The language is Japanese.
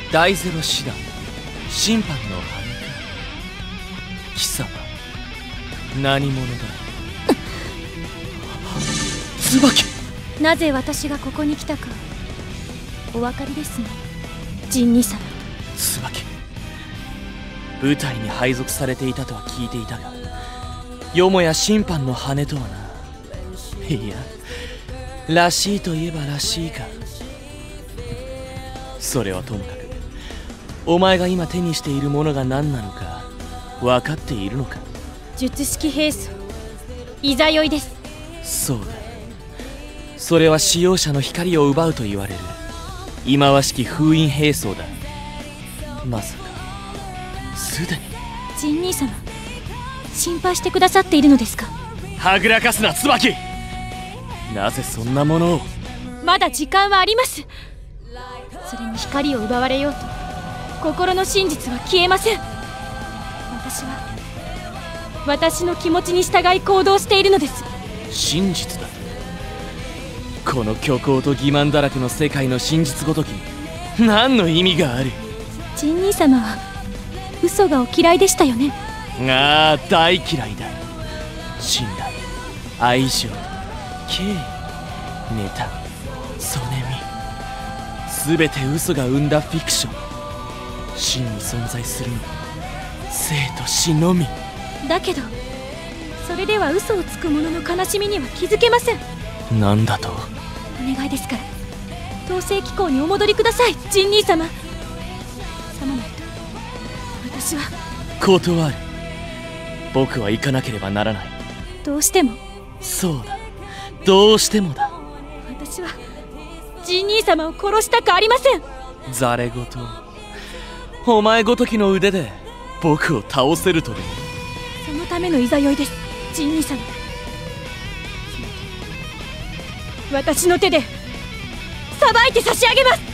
大ゼロ師団審判の羽か。貴様何者だ。椿。 なぜ私がここに来たかお分かりですね、仁兄様。 椿、部隊に配属されていたとは聞いていたが、よもや審判の羽とはな。いや、らしいといえばらしいか。それはともかく、お前が今手にしているものが何なのか分かっているのか。 術式兵装いざよいです。 そうだ、それは使用者の光を奪うと言われる忌まわしき封印兵装だ。まさかすでに。 仁兄様、心配してくださっているのですか。 はぐらかすな椿。なぜそんなものを。 まだ時間はあります。それに光を奪われようと心の真実は消えません。私の気持ちに従い行動しているのです。 真実だ。この虚構と欺瞞だらけの世界の真実ごときに何の意味がある。 仁兄様は嘘がお嫌いでしたよね。 ああ、大嫌いだ。信頼、愛情、敬意、妬、そねみ、全て嘘が生んだフィクション。真に存在するのは生と死のみ。 だけどそれでは嘘をつく者の悲しみには気づけません。 何だと。 お願いですから統制機構にお戻りください、仁兄様。さもないと私は。 断る。僕は行かなければならない。 どうしても。 そうだ、どうしてもだ。 私は仁兄様を殺したくありません。 ざれ言。お前ごときの腕で僕を倒せるとでも。 そのためのいざよいです、仁兄様。私の手でさばいて差し上げます。